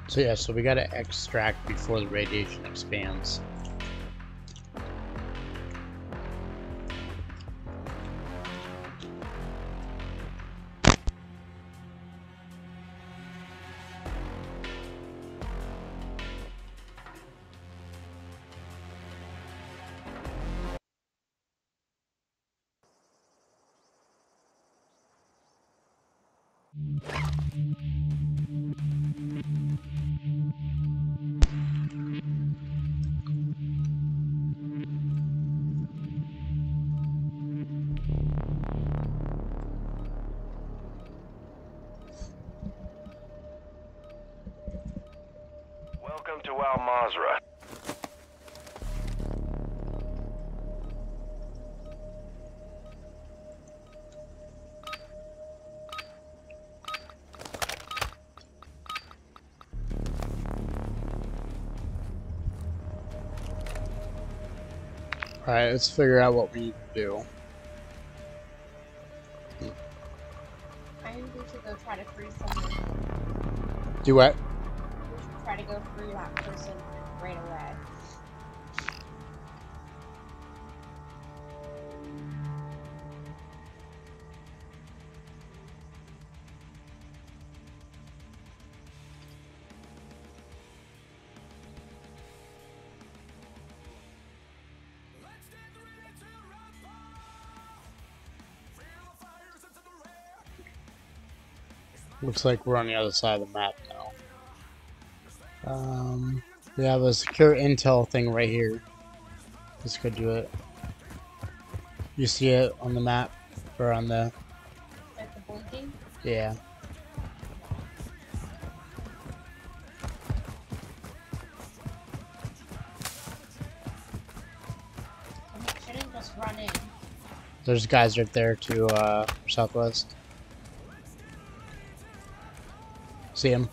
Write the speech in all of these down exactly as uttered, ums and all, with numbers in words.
So yeah, so we gotta extract before the radiation expands. Welcome to Al Mazrah. Alright, let's figure out what we need to do. I think we should go try to free someone. Do what? We should try to go free that person right away. Looks like we're on the other side of the map now. Um, we have a secure intel thing right here. Let's go do it. You see it on the map? Or on the... Like the blinking? Yeah. And it shouldn't just run in. There's guys right there to uh, southwest. See him?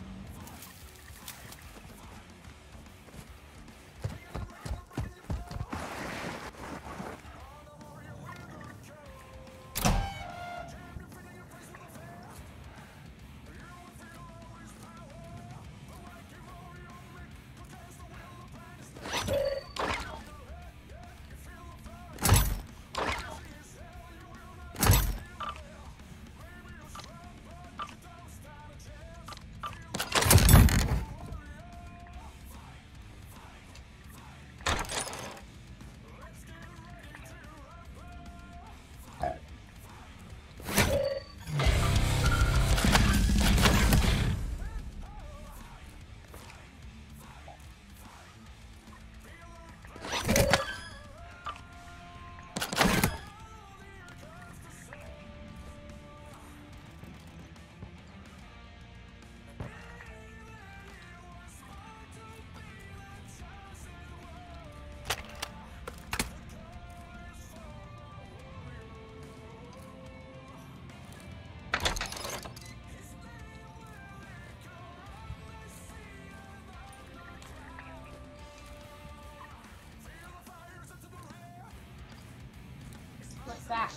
What's that?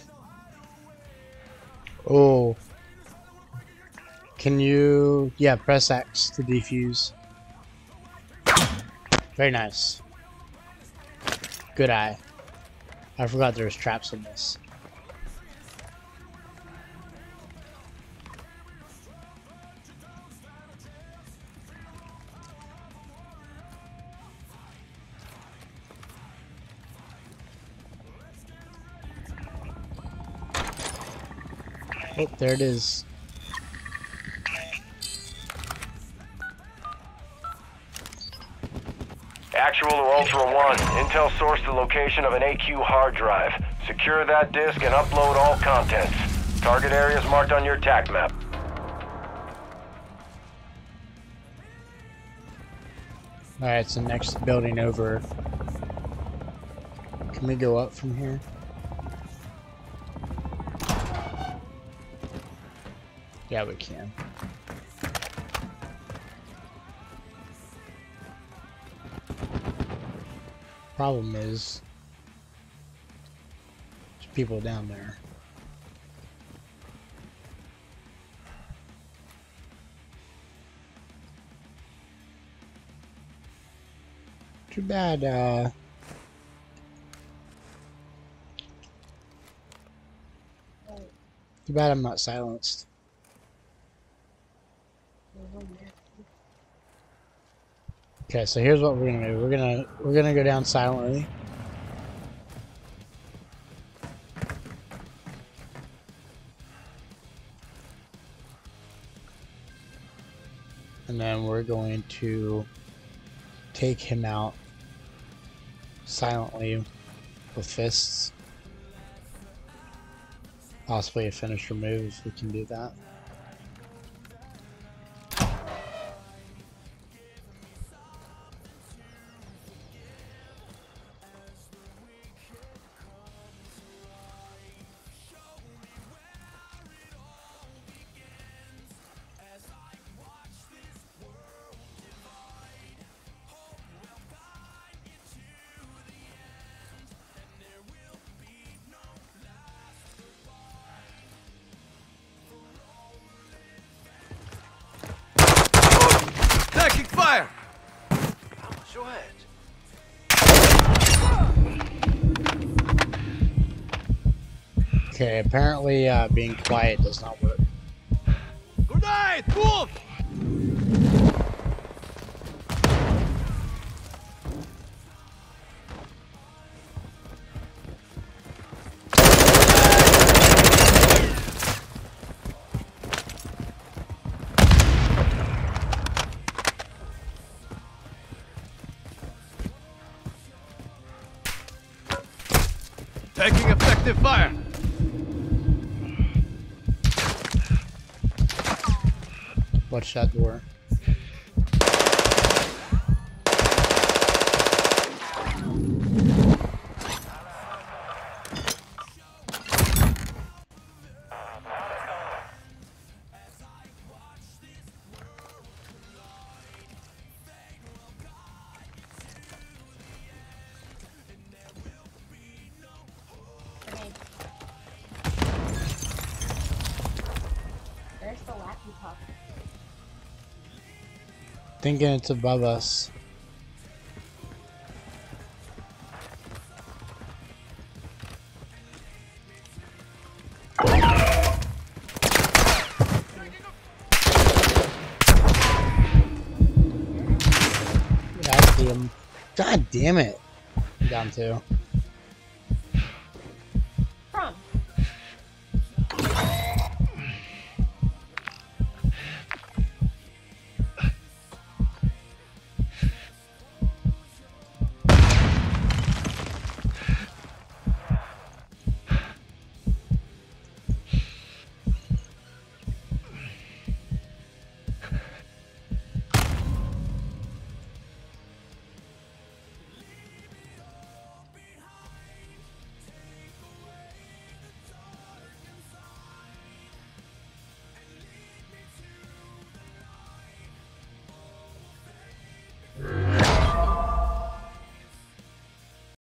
Oh. Can you... Yeah, press X to defuse. Very nice. Good eye. I forgot there was traps in this. Oh, there it is. Actual to Ultra One, Intel sourced the location of an A Q hard drive. Secure that disk and upload all contents. Target areas marked on your T A C map. Alright, it's the next building over. Can we go up from here? Yeah, we can. Problem is, there's people down there. Too bad, uh... Too bad I'm not silenced. Okay, so here's what we're gonna do. We're gonna we're gonna go down silently. And then we're going to take him out silently with fists. Possibly a finisher move if we can do that. Taking fire! Go ahead. Okay, apparently uh, being quiet does not work. Grenade! Move! Taking effective fire! Watch that door. There's the wacky pup. Thinking it's above us. Yeah, I see him. God damn it. I'm down two.